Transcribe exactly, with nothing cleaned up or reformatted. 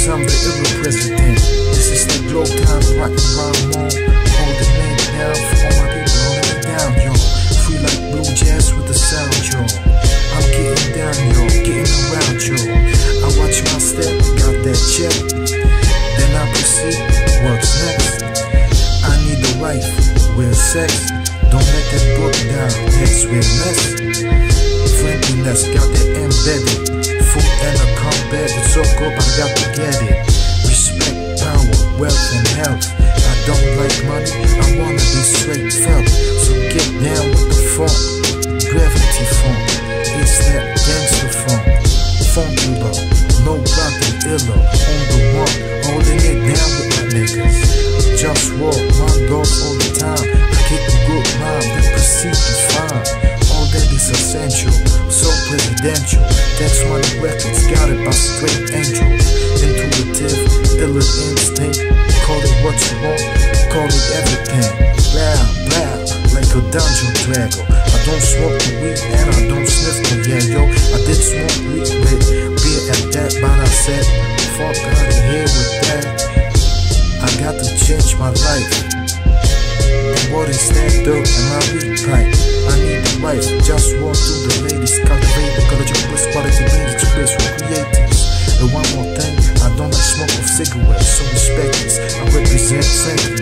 cause I'm the illa president. This is the glow time, rock and rhyme on. Holding it down for all my people holding it down, yo. Free like blue jazz with the sound, yo. I'm getting down, yo, getting around, yo. I watch my step, got that check. Then I proceed, what's next? I need a wife, with sex. Don't let that book down, that's realness. Friendliness, got that embedded. Food and a combat, it's so good, but I got to get it. Respect, power, wealth, and health. I don't like money, I wanna be straight felt. So get down with the funk, gravity funk. It's that gangster funk, funky low, no rockin' illa. On the one, holding it down with my niggas. Just walk, my goals all the time. I kick a good rhyme, then proceed to find. All that is essential, so presidential. That's Money Records, got it by straight angels. Intuitive, illa instinct. Call it what you want, call it everything. Blah, blah, like a dungeon dragon. I don't smoke the weed and I don't sniff the yeah, yo. I did smoke weed with beer at that, but I said, fuck out of here with that. I got to change my life. And what is that dirt in my weed pipe? I need a wife, just walk through the ladies. Cultivate the college of bliss, quality things, express for creators. And one more thing, I don't like smoke of cigarettes, so respect this. I represent Saint